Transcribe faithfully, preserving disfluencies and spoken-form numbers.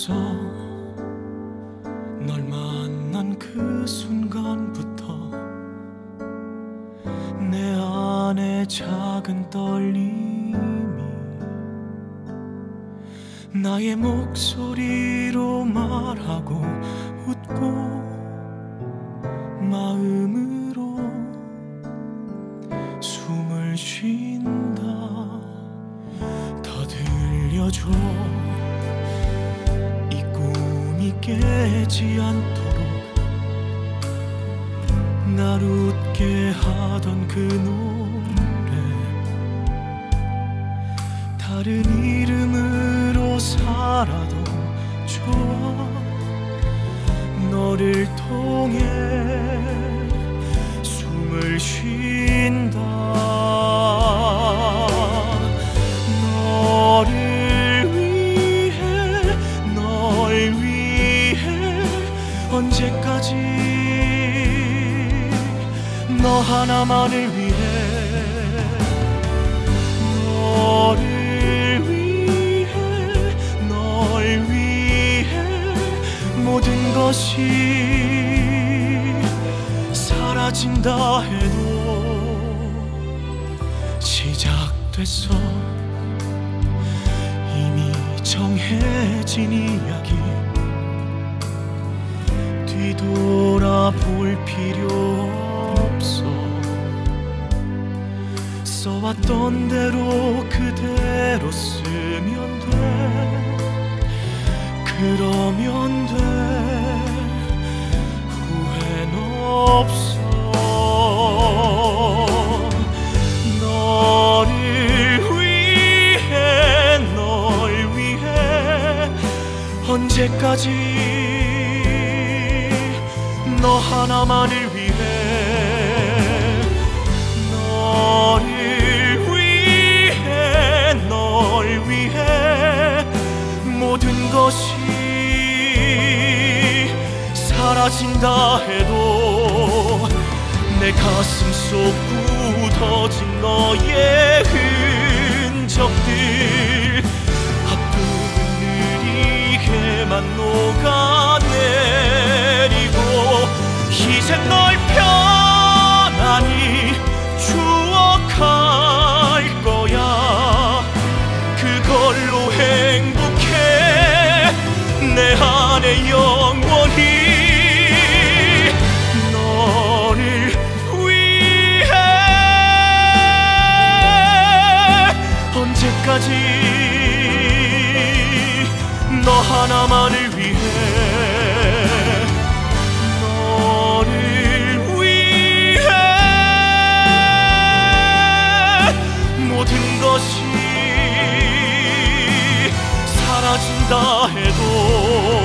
됐어. 널 만난 그 순간부터 내 안에 작은 떨림이 나의 목소리로 말하고 웃고 마음으로 숨을 쉰다. 더 들려줘. 이 꿈이 깨지 않도록 날 웃게 하던 그 노래 다른 이름으로 살아도 좋아. 너를 통해 숨을 쉰다. 너를 위해 널 위해 언제까지 너 하나만을 위해 너를 위해 널 위해 모든 것이 사라진다 해도 시작됐어. 이미 정해진 이야기 뒤돌아볼 필요 없어. 써왔던 대로 그대로 쓰면 돼. 그러면 돼. 후회는 없어. 너를 위해 널 위해 언제까지 너 하나만을 위해 너를 위해 널 위해 모든 것이 사라진다 해도 내 가슴 속 굳어진 너의 흔적들 앞부분 느리게만 녹아내리고 이제 널 편안히 추억할 거야. 그걸로 행복해 내 안에 영원히. 너를 위해 언제까지 너 하나만을 위해 너를 위해 모든 것이 사라진다 해도